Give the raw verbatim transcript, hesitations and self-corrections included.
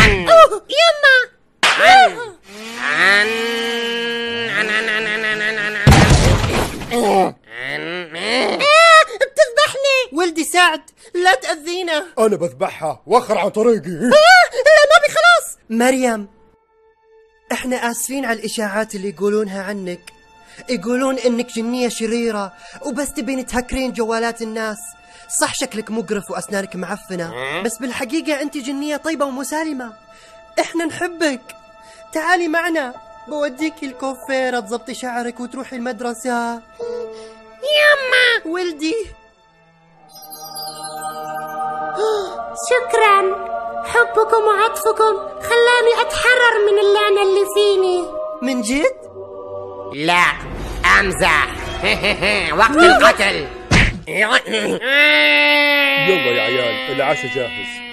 أوه يما. عن عن عن عن عن عن عن عن عن بتذبحني. ولدي سعد لا تأذينا. أنا بذبحها وأخر عن طريقي. لا ما بي خلاص. مريم، احنا آسفين على الإشاعات اللي يقولونها عنك. يقولون انك جنية شريرة وبس تبين تهكرين جوالات الناس. صح شكلك مقرف وأسنانك معفنة، بس بالحقيقة أنت جنية طيبة ومسالمة. احنا نحبك. تعالي معنا، بوديكي الكوفيرة تزبطي شعرك وتروحي المدرسة. يما. ولدي شكرا، حبكم وعطفكم خلاني أتحرر من اللعنة اللي فيني. من جد؟ لا امزح. وقت القتل. يلا يا عيال العشاء جاهز.